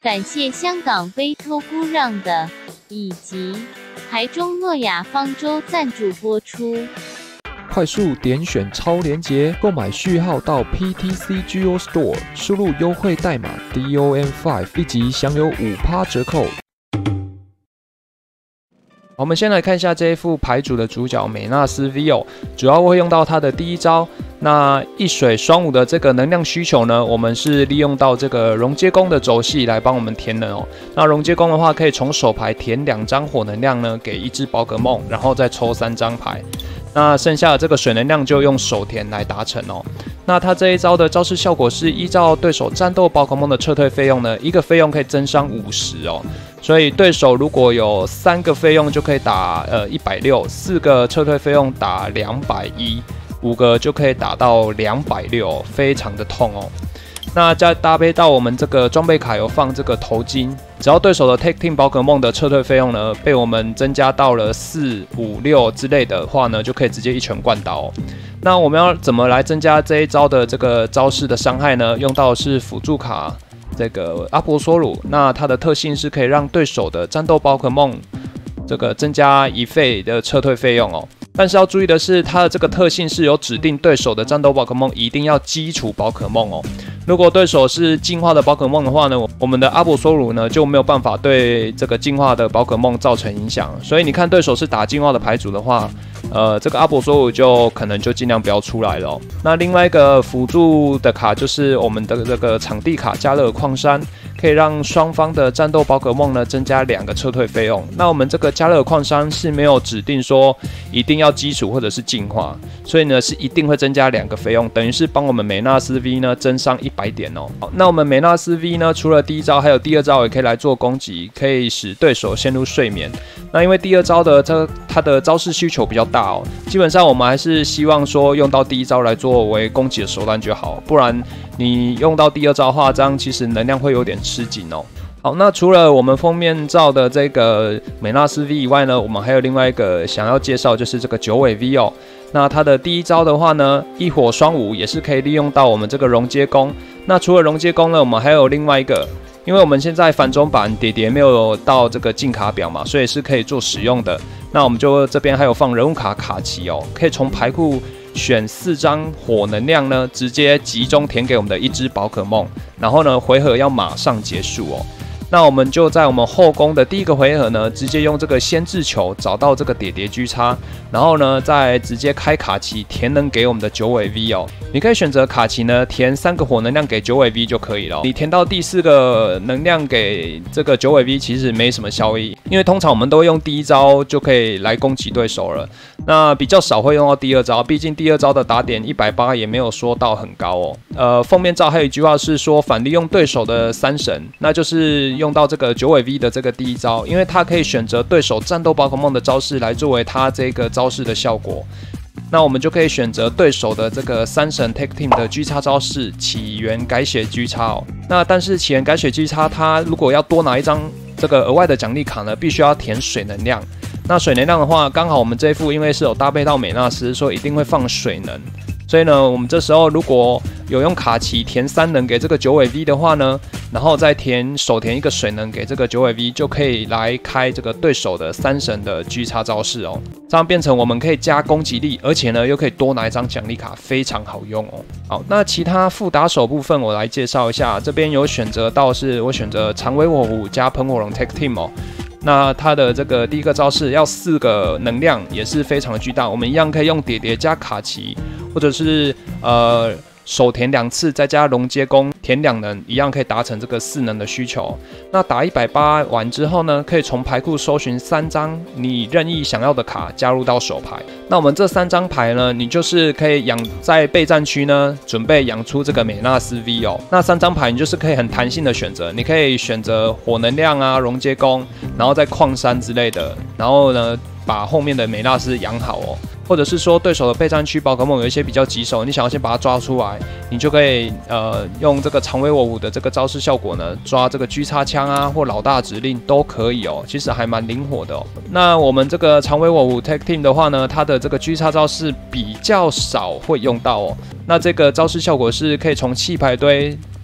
感谢香港杯托孤让的以及台中诺亚方舟赞助播出。 快速点选超连结购买序号到 PTCGO Store， 输入优惠代码 DOM5， 立即享有5%折扣。我们先来看一下这一副牌组的主角美纳斯 V， 主要会用到它的第一招。那一水双舞的这个能量需求呢，我们是利用到这个熔接弓的轴系来帮我们填能哦。那熔接弓的话，可以从手牌填2张火能量呢，给1只宝可梦，然后再抽3张牌。那剩下的这个水能量就用手填来达成哦。那它这一招的招式效果是依照对手战斗宝可梦的撤退费用呢，一个费用可以增伤50哦。所以对手如果有3个费用就可以打160，4个撤退费用打210，5个就可以打到260，非常的痛哦。那再搭配到我们这个装备卡有放这个头巾，只要对手的 Tag Team 宝可梦的撤退费用呢被我们增加到了4、5、6之类的话呢，就可以直接一拳灌倒哦。那我们要怎么来增加这一招的这个招式的伤害呢？用到的是辅助卡这个阿婆索鲁，那它的特性是可以让对手的战斗宝可梦这个增加1费的撤退费用哦。但是要注意的是，它的这个特性是有指定对手的战斗宝可梦一定要基础宝可梦哦。如果对手是进化的宝可梦的话呢，我们的阿波索鲁呢就没有办法对这个进化的宝可梦造成影响。所以你看对手是打进化的牌组的话，这个阿波索鲁就可能就尽量不要出来了哦。那另外一个辅助的卡就是我们的这个场地卡加勒尔矿山，可以让双方的战斗宝可梦呢增加2个撤退费用。那我们这个加勒尔矿山是没有指定说一定要基础或者是进化，所以呢是一定会增加2个费用，等于是帮我们美纳斯 V 呢增伤100点哦。好，那我们美纳斯 V 呢，除了第一招，还有第二招也可以来做攻击，可以使对手陷入睡眠。那因为第二招的它的招式需求比较大哦，基本上我们还是希望说用到第一招来作为攻击的手段就好，不然你用到第二招的话，这样其实能量会有点吃紧哦。好，那除了我们封面照的这个美纳斯 V 以外呢，我们还有另外一个想要介绍，就是这个九尾 V 哦。那它的第一招的话呢，一火双舞也是可以利用到我们这个熔接弓。那除了熔接弓呢，我们还有另外一个，因为我们现在繁中版叠叠没有到这个进卡表嘛，所以是可以做使用的。那我们就这边还有放人物卡卡奇哦，可以从牌库选4张火能量呢，直接集中填给我们的1只宝可梦，然后呢回合要马上结束哦。那我们就在我们后宫的第一个回合呢，直接用这个先制球找到这个叠叠狙叉，然后呢再直接开卡奇填能给我们的九尾 V 哦。你可以选择卡奇呢填3个火能量给九尾 V 就可以了。你填到第4个能量给这个九尾 V 其实没什么效益，因为通常我们都会用第一招就可以来攻击对手了。那比较少会用到第二招，毕竟第二招的打点180也没有说到很高哦。封面照还有一句话是说反利用对手的3神，那就是用到这个九尾 V 的这个第一招，因为它可以选择对手战斗宝可梦的招式来作为它这个招式的效果。那我们就可以选择对手的这个3神 Tag Team 的狙叉招式起源改写狙叉哦。那但是起源改写狙叉，它如果要多拿1张这个额外的奖励卡呢，必须要填水能量。那水能量的话，刚好我们这一副因为是有搭配到美纳斯，所以一定会放水能。所以呢，我们这时候如果有用卡奇填3能给这个九尾 V 的话呢，然后再手填1个水能给这个九尾 V， 就可以来开这个对手的3神的狙叉招式哦。这样变成我们可以加攻击力，而且呢又可以多拿1张奖励卡，非常好用哦。好，那其他副打手部分我来介绍一下，这边有选择到是我选择长尾火狐加喷火龙 Tag Team 哦。那它的这个第一个招式要4个能量，也是非常的巨大。我们一样可以用叠叠加卡奇，或者是手填2次，再加熔接弓填2能，一样可以达成这个4能的需求。那打180完之后呢，可以从牌库搜寻3张你任意想要的卡加入到手牌。那我们这3张牌呢，你就是可以在备战区呢，准备养出这个美纳斯 V 哦。那3张牌你就是可以很弹性的选择，你可以选择火能量啊、熔接弓，然后再矿山之类的，然后呢把后面的美纳斯养好哦。或者是说对手的备战区宝可梦有一些比较棘手，你想要先把它抓出来，你就可以用这个长尾火狐的这个招式效果呢，抓这个狙叉枪啊或老大指令都可以哦，其实还蛮灵活的哦。那我们这个长尾火狐 Tag Team 的话呢，它的这个狙叉招式比较少会用到哦。那这个招式效果是可以从弃牌堆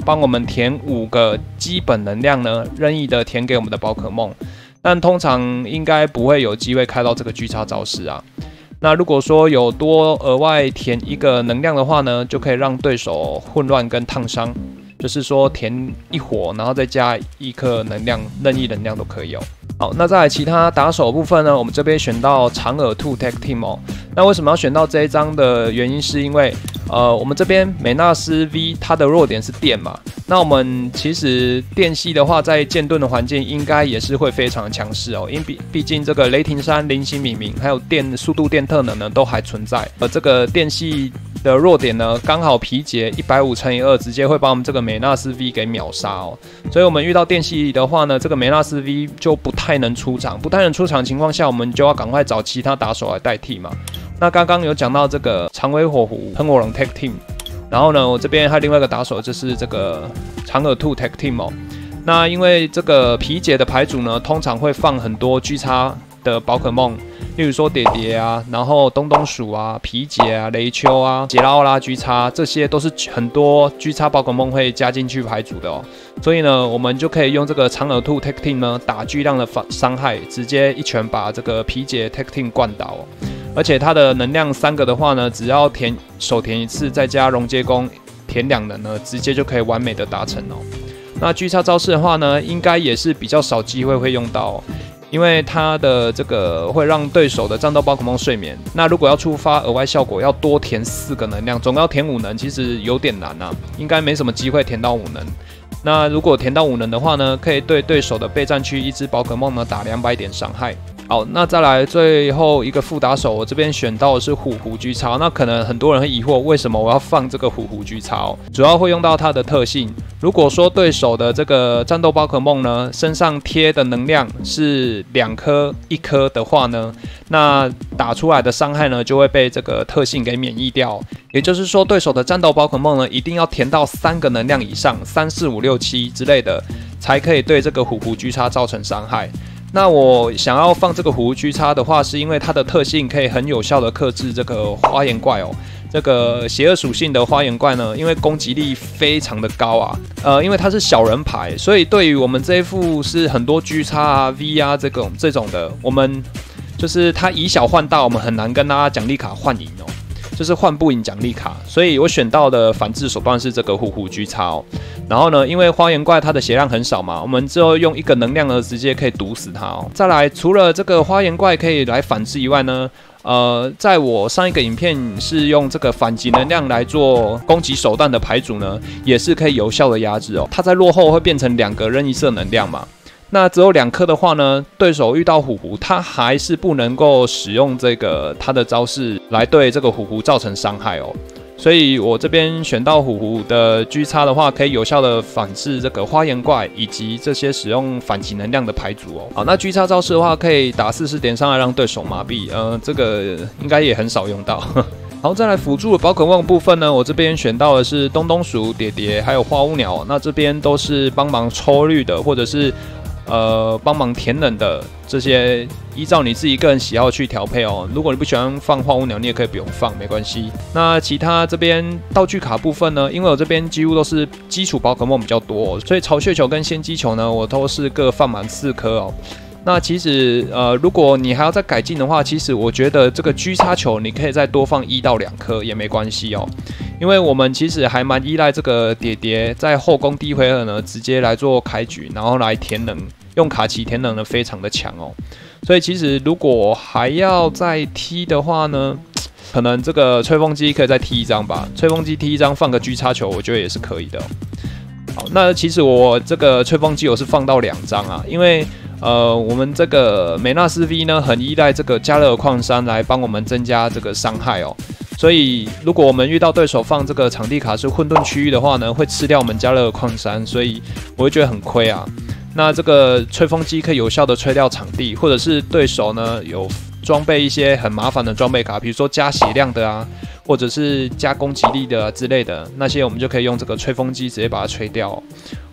帮我们填5个基本能量呢，任意的填给我们的宝可梦。但通常应该不会有机会开到这个巨叉招式啊。那如果说有多额外填1个能量的话呢，就可以让对手混乱跟烫伤。就是说填1火，然后再加1颗能量，任意能量都可以哦。好，那在其他打手部分呢，我们这边选到长耳兔 Tag Team 哦。那为什么要选到这一张的原因，是因为我们这边美纳斯 V 它的弱点是电嘛。那我们其实电系的话，在剑盾的环境应该也是会非常的强势哦，因毕竟这个雷霆山、零星敏明还有速度电特能呢都还存在，而这个电系的弱点呢，刚好皮杰150×2直接会把我们这个美纳斯 V 给秒杀哦。所以我们遇到电系的话呢，这个美纳斯 V 就不太能出场，的情况下，我们就要赶快找其他打手来代替嘛。那刚刚有讲到这个长尾火狐喷火龙 Tag Team， 然后呢，我这边还有另外一个打手就是这个长耳兔 Tag Team 哦。那因为这个皮杰的牌组呢，通常会放很多 G 叉的宝可梦，例如说叠叠啊，然后东东鼠啊、皮杰啊、雷丘啊、杰拉奥拉 G 叉，这些都是很多 G 叉宝可梦会加进去牌组的哦。所以呢，我们就可以用这个长耳兔 Tag Team 呢，打巨量的伤害，直接一拳把这个皮杰 Tag Team 灌倒哦。而且它的能量3个的话呢，只要手填1次，再加熔接弓填2能呢，直接就可以完美的达成哦。那巨叉招式的话呢，应该也是比较少机会会用到哦，因为它的这个会让对手的战斗宝可梦睡眠。那如果要触发额外效果，要多填4个能量，总要填5能，其实有点难啊，应该没什么机会填到5能。那如果填到5能的话呢，可以对对手的备战区1只宝可梦呢打200点伤害。好，那再来最后一个副打手，我这边选到的是虎狐 G 叉。那可能很多人会疑惑，为什么我要放这个虎狐 G 叉哦？主要会用到它的特性。如果说对手的这个战斗宝可梦呢，身上贴的能量是2颗、1颗的话呢，那打出来的伤害呢，就会被这个特性给免疫掉。也就是说，对手的战斗宝可梦呢，一定要填到3个能量以上，3、4、5、6、7之类的，才可以对这个虎狐 G 叉造成伤害。那我想要放这个虎狐 G 叉的话，是因为它的特性可以很有效的克制这个花岩怪哦。这个邪恶属性的花岩怪呢，因为攻击力非常的高啊，因为它是小人牌，所以对于我们这一副是很多 G 叉啊、V 啊这种的，我们就是它以小换大，我们很难跟它奖励卡换赢哦。就是换不赢奖励卡，所以我选到的反制手段是这个虎狐 G 叉哦。然后呢，因为花岩怪它的血量很少嘛，我们之后用1个能量呢，直接可以毒死它哦。再来，除了这个花岩怪可以来反制以外呢，在我上一个影片是用这个反击能量来做攻击手段的牌组呢，也是可以有效的压制哦。它在落后会变成2个任意色能量嘛。那只有2颗的话呢，对手遇到虎狐，他还是不能够使用这个他的招式来对这个虎狐造成伤害哦。所以我这边选到虎狐的 G 叉的话，可以有效的反制这个花岩怪以及这些使用反击能量的牌组哦。好，那 G 叉招式的话，可以打40点伤害让对手麻痹，这个应该也很少用到。好，再来辅助的宝可梦部分呢，我这边选到的是东东鼠、叠叠还有花乌鸟，那这边都是帮忙抽绿的，或者是帮忙填冷的，这些依照你自己个人喜好去调配哦。如果你不喜欢放花乌鸟，你也可以不用放，没关系。那其他这边道具卡部分呢，因为我这边几乎都是基础宝可梦比较多哦，所以巢穴球跟仙姬球呢，我都是各放满4颗哦。那其实如果你还要再改进的话，其实我觉得这个 G 叉球你可以再多放1到2颗也没关系哦。因为我们其实还蛮依赖这个叠叠在后宫第1回合呢，直接来做开局，然后来填能，用卡奇填能呢非常的强哦。所以其实如果还要再踢的话呢，可能这个吹风机可以再踢1张吧，吹风机踢1张放个 G 叉球，我觉得也是可以的哦。好，那其实我这个吹风机我是放到2张啊，因为我们这个美纳斯 V 呢，很依赖这个加勒尔矿山来帮我们增加这个伤害哦。所以，如果我们遇到对手放这个场地卡是混沌区域的话呢，会吃掉我们加勒尔矿山，所以我会觉得很亏啊。那这个吹风机可以有效的吹掉场地，或者是对手呢有装备一些很麻烦的装备卡，比如说加血量的啊，或者是加攻击力的之类的，那些我们就可以用这个吹风机直接把它吹掉哦。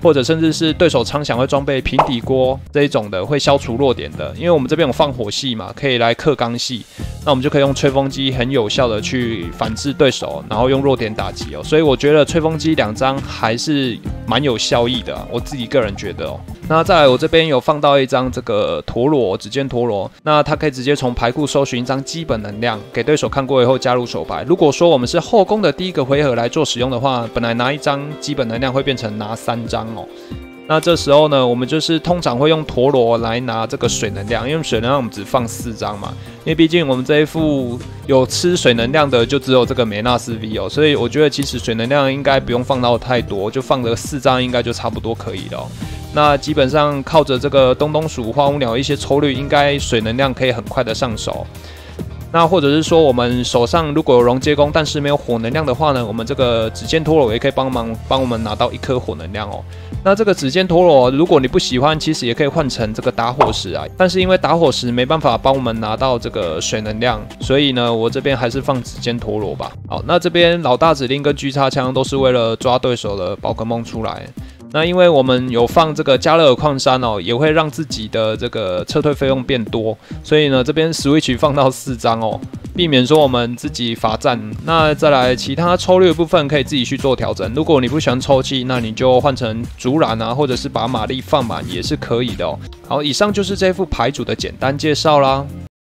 或者甚至是对手仓想会装备平底锅这一种的，会消除弱点的。因为我们这边有放火系嘛，可以来克刚系，那我们就可以用吹风机很有效的去反制对手，然后用弱点打击哦。所以我觉得吹风机2张还是蛮有效益的，我自己个人觉得哦。那再来，我这边有放到一张这个陀螺，指尖陀螺，那它可以直接从牌库搜寻一张基本能量，给对手看过以后加入手牌。如果说我们是后宫的第一个回合来做使用的话，本来拿1张基本能量会变成拿3张哦。那这时候呢，我们就是通常会用陀螺来拿这个水能量，因为水能量我们只放4张嘛，因为毕竟我们这一副有吃水能量的就只有这个美纳斯 V 哦，所以我觉得其实水能量应该不用放到太多，就放个4张应该就差不多可以了哦。那基本上靠着这个东东鼠、花无鸟一些抽率，应该水能量可以很快的上手。那或者是说，我们手上如果有熔接弓，但是没有火能量的话呢，我们这个指尖陀螺也可以帮我们拿到1颗火能量哦。那这个指尖陀螺，如果你不喜欢，其实也可以换成这个打火石啊。但是因为打火石没办法帮我们拿到这个水能量，所以呢，我这边还是放指尖陀螺吧。好，那这边老大指令跟狙叉枪都是为了抓对手的宝可梦出来。那因为我们有放这个加勒尔矿山哦，也会让自己的这个撤退费用变多，所以呢，这边 Switch 放到4张哦，避免说我们自己罚站。那再来其他抽率的部分可以自己去做调整。如果你不喜欢抽气，那你就换成竹篮啊，或者是把马力放满也是可以的哦。好，以上就是这副牌组的简单介绍啦。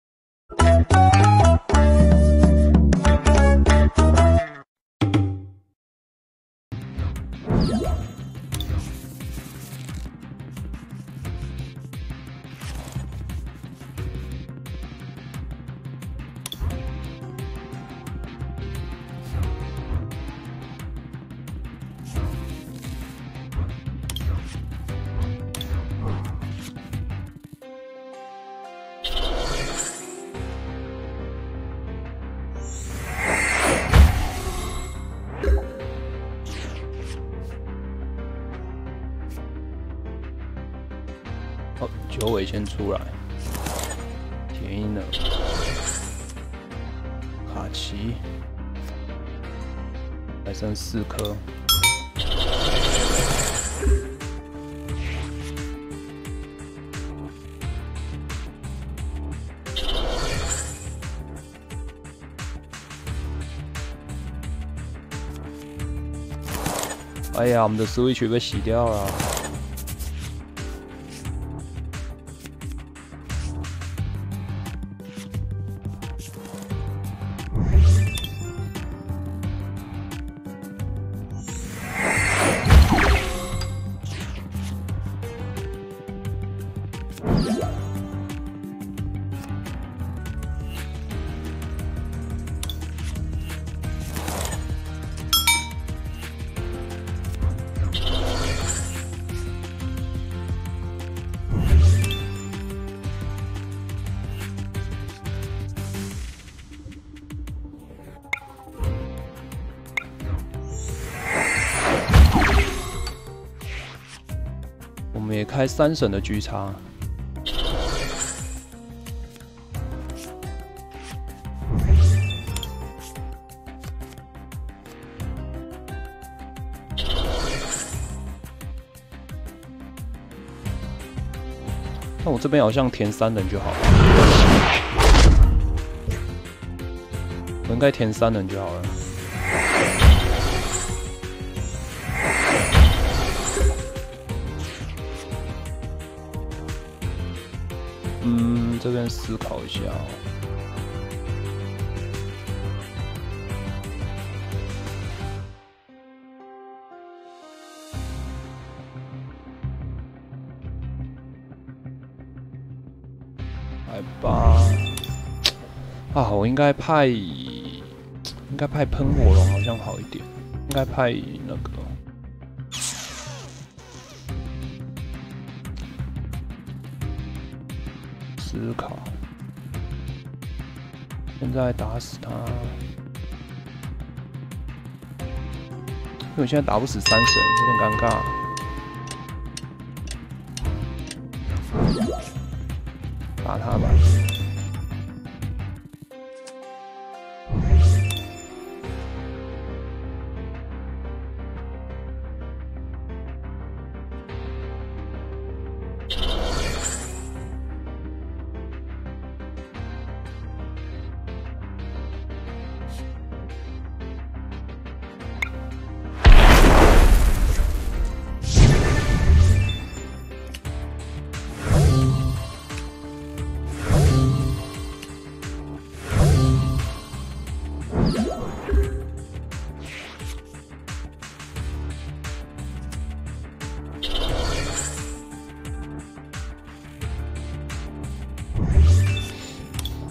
好，九尾先出来，铁鹰呢，卡奇，还剩4颗。哎呀，我们的 Switch 被洗掉了。我们也开3神的狙叉。那我这边好像填3人就好了，我应该填3人就好了。这边思考一下哦。来吧，啊，我应该派喷火龙好像好一点，应该派那个。思考，现在打死他，因为我现在打不死3神，有点尴尬。打他吧。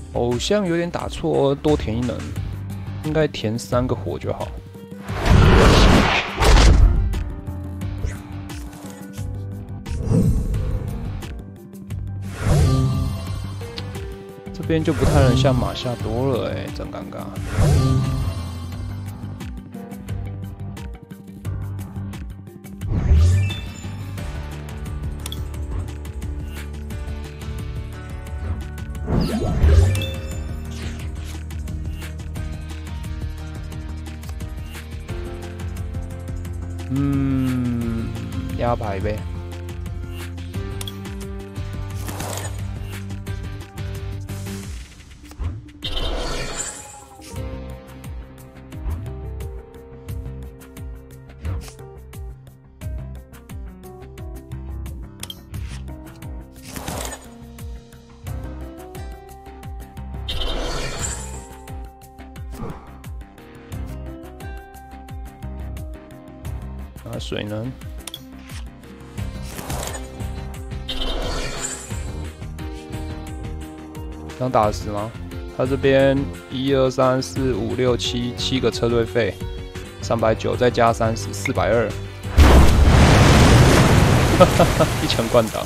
好像有点打错，多填一能，应该填3个火就好。这边就不太能像马夏多了真尴尬。压牌呗。水呢？这样打得死吗？他这边1、2、3、4、5、6、7个车队费，390再加30，420。哈哈哈，一拳灌倒。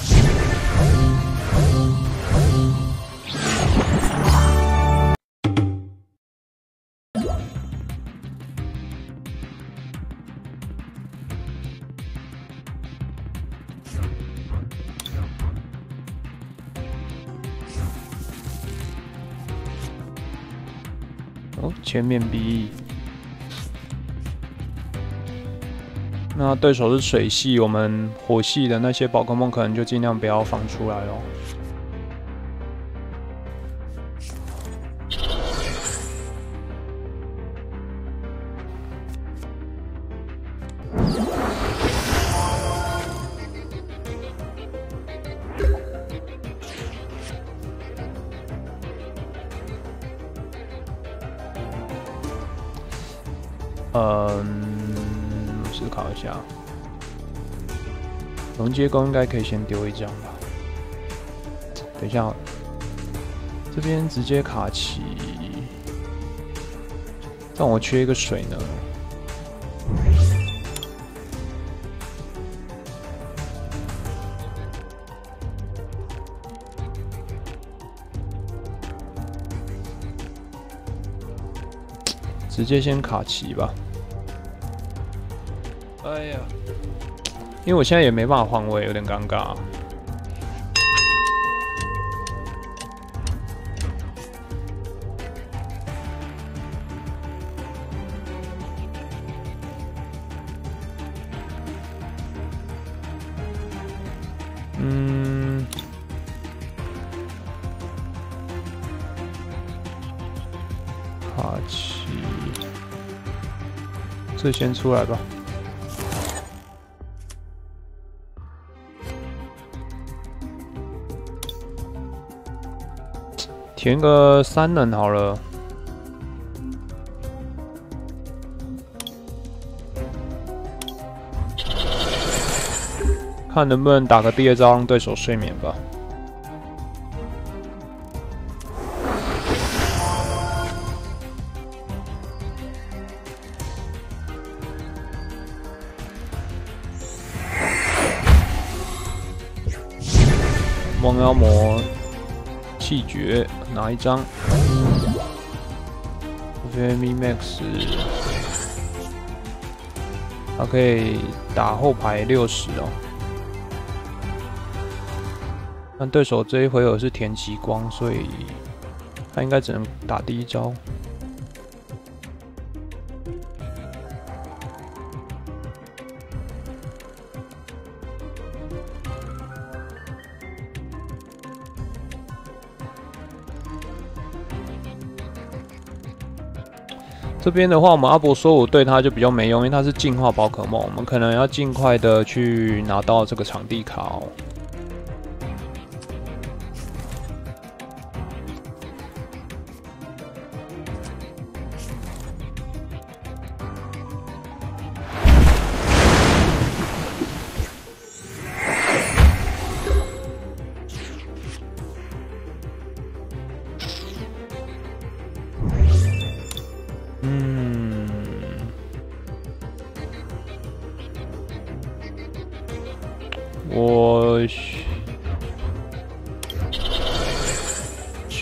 全面 BE， 那对手是水系，我们火系的那些宝可梦可能就尽量不要放出来咯。思考一下，龙接弓应该可以先丢1张吧。等一下，这边直接卡奇，但我缺一个水呢。直接先卡奇吧。哎呀，因为我现在也没办法换位，有点尴尬。卡奇，这先出来吧。填个3能好了。看能不能打个第2招让对手睡眠吧。梦妖魔。气绝拿1张 ，VMI Max， 它可以打后排60哦。但对手这一回合是填极光，所以他应该只能打第1招。这边的话，我们阿伯说我对他就比较没用，因为他是进化宝可梦，我们可能要尽快的去拿到这个场地卡哦。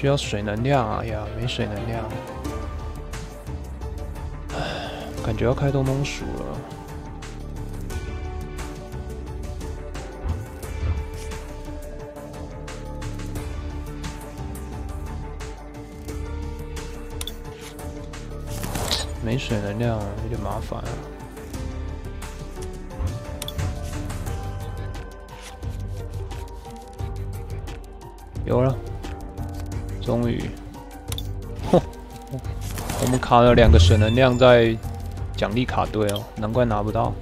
需要水能量啊！呀，没水能量，感觉要开东东鼠了。没水能量，有点麻烦啊。有了，终于，我们卡了2个水能量在奖励卡堆哦，难怪拿不到。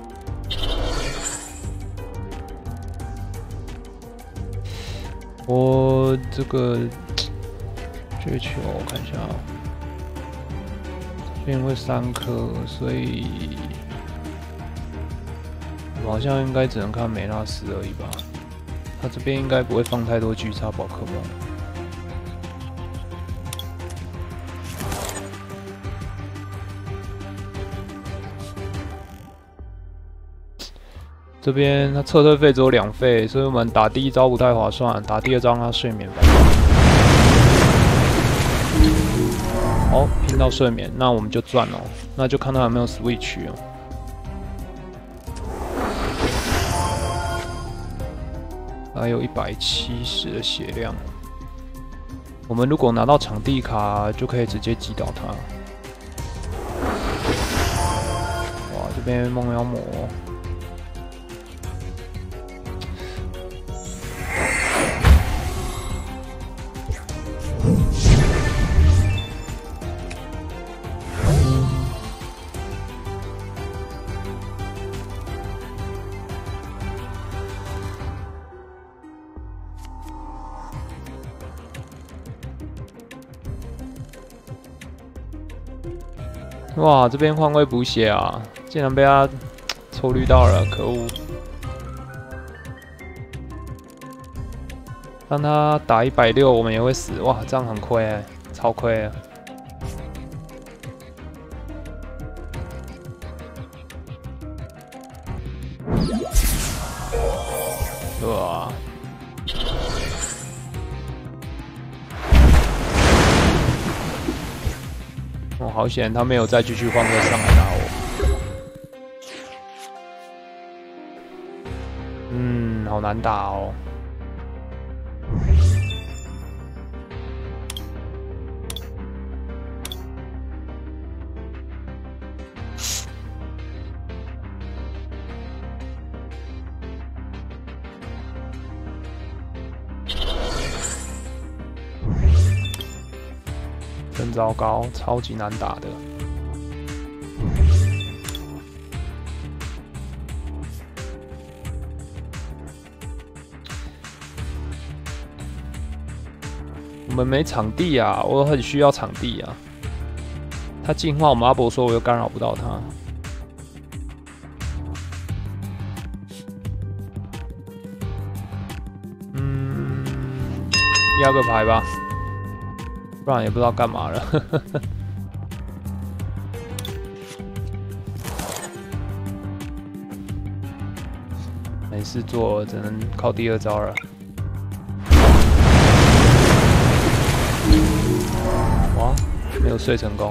我这个追求，我看一下啊。这边会3颗，所以我好像应该只能看美纳斯而已吧。他这边应该不会放太多巨叉宝可梦。这边他撤退费只有2费，所以我们打第1招不太划算，打第2招让他睡眠吧。好，拼到睡眠，那我们就赚了，那就看他有没有 switch 哦。还有170的血量，我们如果拿到场地卡，就可以直接击倒他。哇，这边梦妖魔。哇，这边换位补血啊，竟然被他抽绿到了，可恶！让他打160，我们也会死。哇，这样很亏欸，超亏啊！哇！哦，好险，他没有再继续换位上来打我。好难打哦。真糟糕，超级难打的。我们没场地啊，我很需要场地啊。他进化，我们阿伯说我又干扰不到他。压个牌吧。不然也不知道干嘛了。没事做，只能靠第2招了。哇，没有睡成功。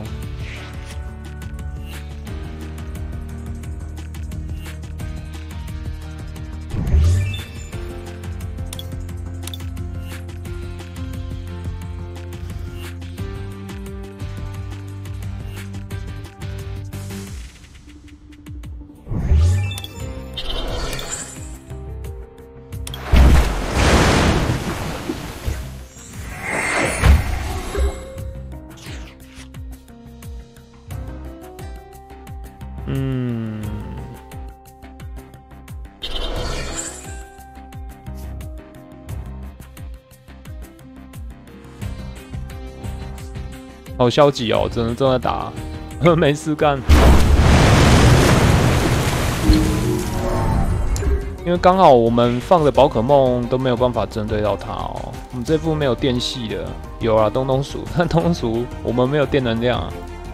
好消极哦，只能真的打，没事干。因为刚好我们放的宝可梦都没有办法针对到它哦。我们这副没有电系的，有啊，东东鼠，但东东鼠我们没有电能量啊。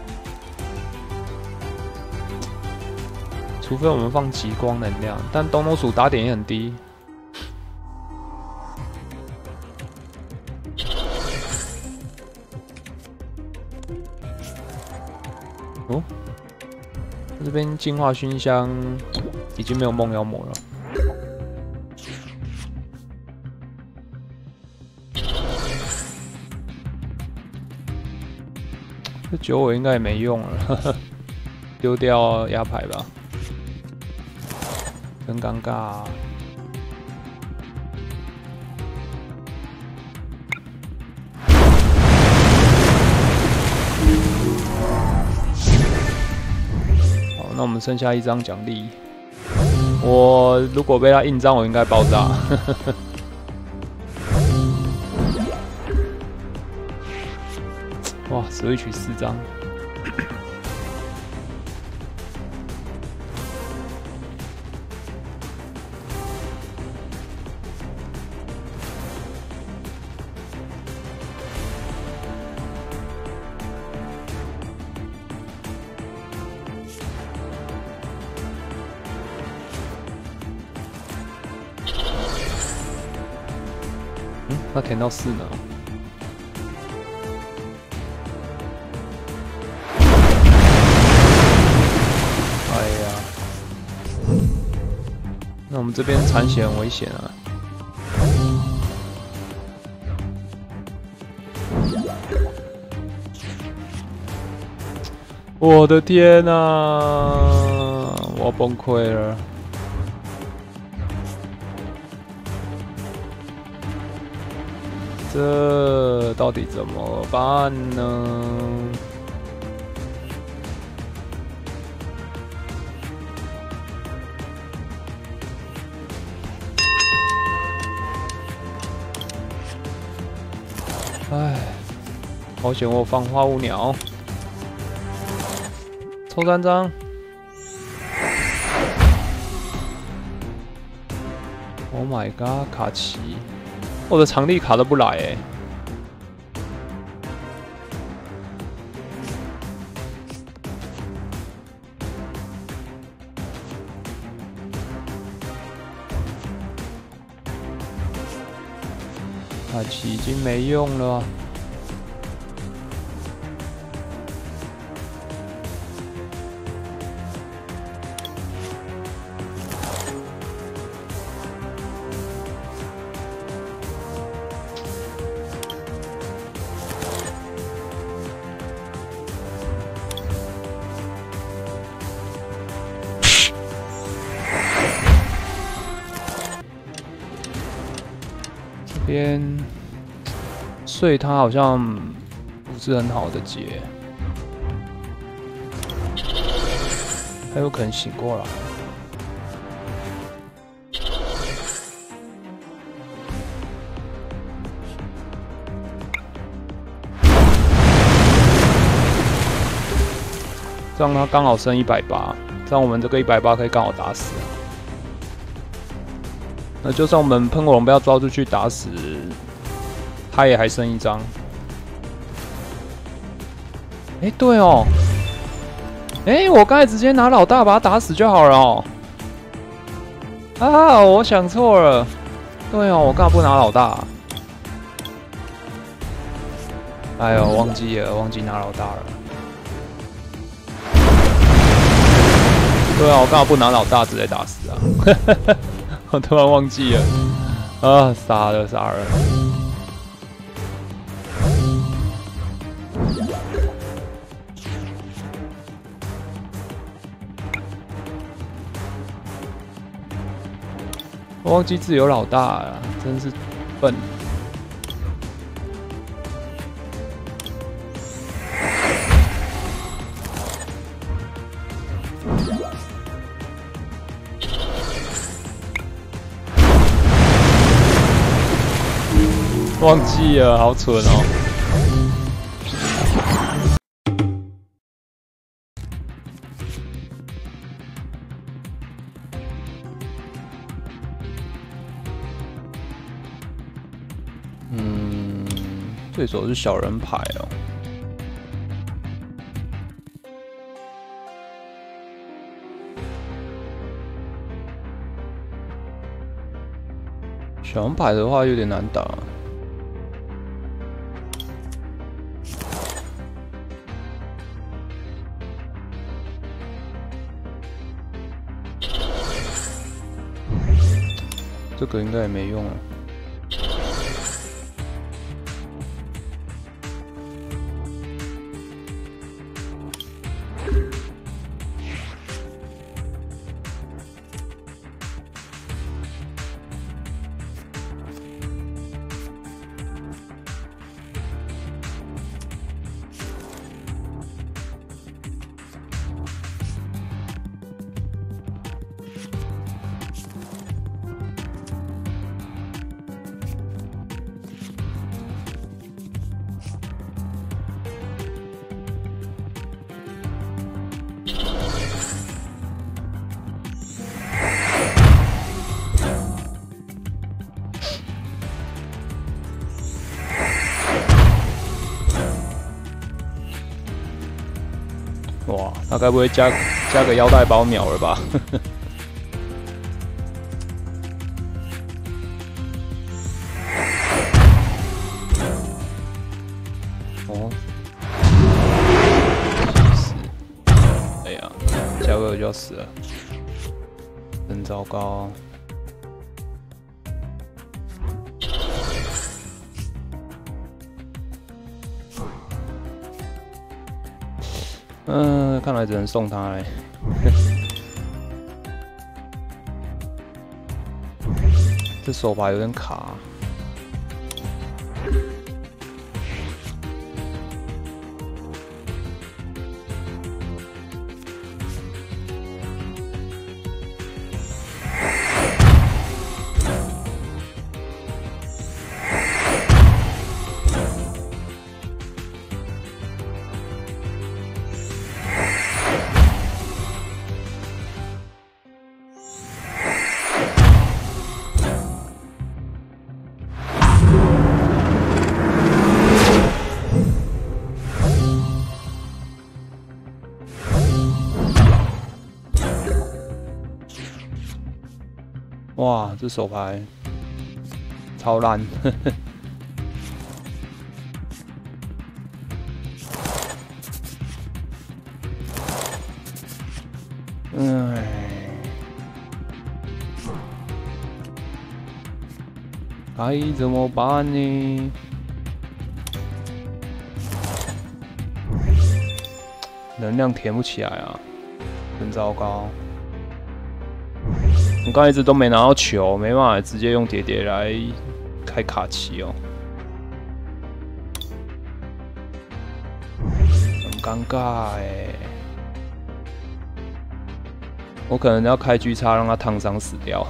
除非我们放极光能量，但东东鼠打点也很低。 哦，这边净化熏香已经没有梦妖魔了。这酒我应该也没用了，呵呵，丢掉压牌吧，真尴尬啊。好，那我们剩下一张奖励。我如果被他印章，我应该爆炸。哇，Switch 4张。那填到4呢？哎呀，那我们这边残血很危险啊！我的天啊，我要崩溃了！这到底怎么办呢？唉，好险我放花舞鸟，抽3张。Oh my god， 卡奇！我的场地卡都不来哎、卡奇已经没用了、啊。边睡他好像不是很好的解，他有可能醒过来。这样他刚好剩180，这样我们这个180可以刚好打死。那就算我们喷火龙不要抓出去打死，他也还剩1张。哎，对哦，哎，我刚才直接拿老大把他打死就好了哦。啊，我想错了。对哦，我干嘛不拿老大？哎呦，忘记拿老大了。对啊，我干嘛不拿老大直接打死啊？我突然忘记了，啊，傻了。我忘记自己有老大了，真是笨。忘记了，好蠢哦！对手是小人牌哦。小人牌的话有点难打。 这个应该也没用啊。哇，他该不会加个腰带把我秒了吧？哦，死！哎呀，加个就要死了，真糟糕。看来只能送他嘞。这手把有点卡。哇，这手牌超烂，该怎么办呢？能量填不起来啊，真糟糕。我刚才一直都没拿到球，没办法直接用叠叠来开卡奇哦，很尴尬哎。我可能要开狙叉让他烫伤死掉，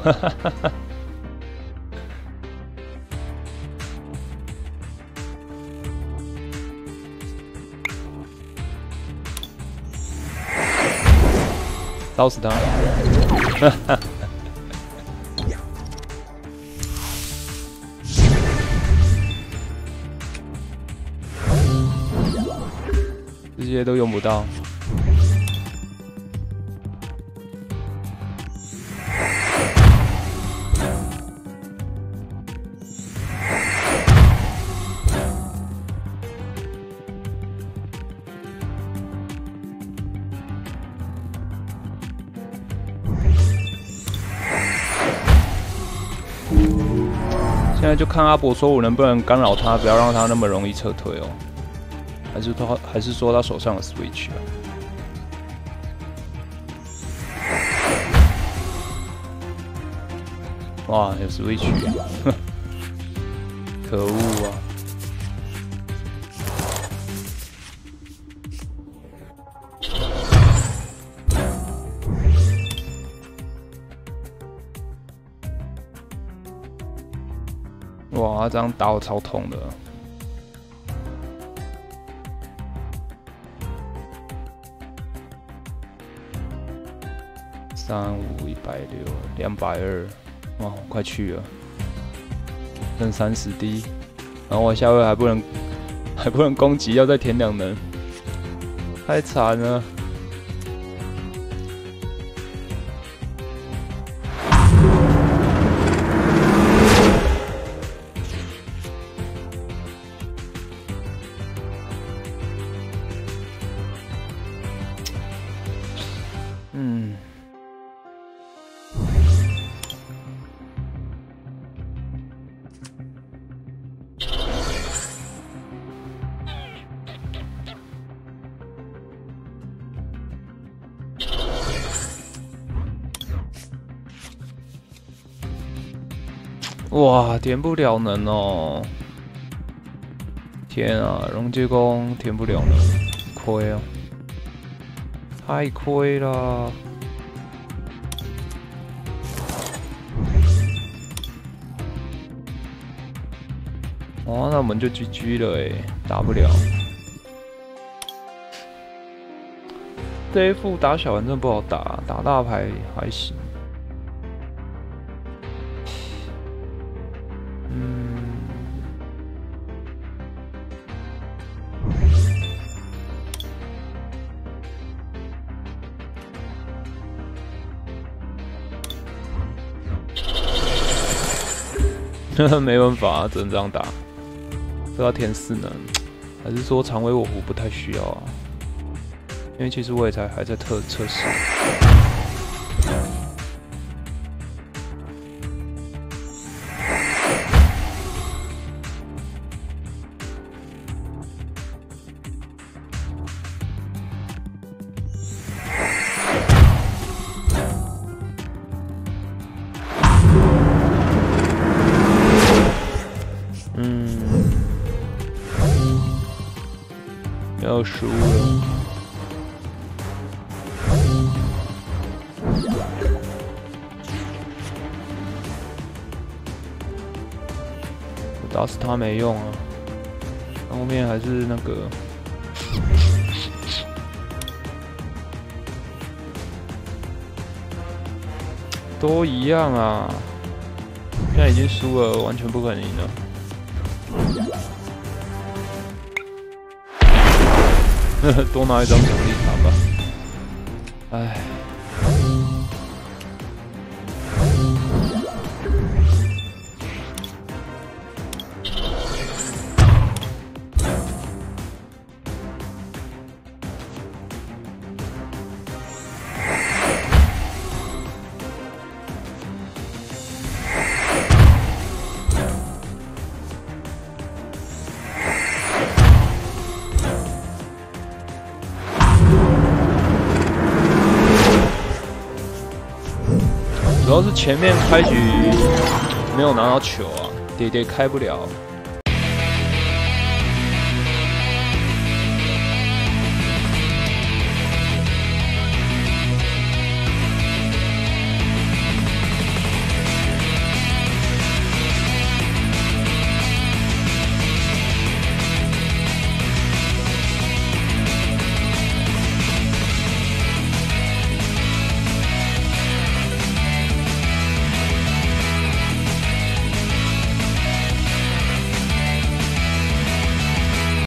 烧死他！这些都用不到。现在就看阿伯说我能不能干扰他，不要让他那么容易撤退哦。还是说他手上有 Switch 啊？哇，有 Switch 啊！可恶啊！哇，他这样打我超痛的。35、160、220，哇，快去了，剩30滴，然后我下位还不能攻击，要再填2能，太惨了。 哇，填不了能哦！天啊，溶解弓填不了能，亏啊！太亏了。哦，那我们就 GG 了哎，打不了。这一副打小人真的不好打，打大牌还行。没办法，只能这样打。这要填4能，还是说长尾我湖不太需要啊？因为其实我也还在测试。要输了。我打死他没用啊，后面还是那个。都一样啊，现在已经输了，完全不可能赢了。多拿一张奖励卡吧。唉。主要是前面开局没有拿到球啊，爹开不了。